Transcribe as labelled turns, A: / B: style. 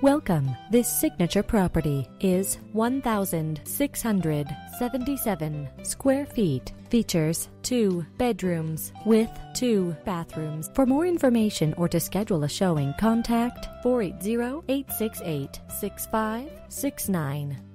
A: Welcome. This signature property is 1,677 square feet. Features 2 bedrooms with 2 bathrooms. For more information or to schedule a showing, contact 480-868-6569.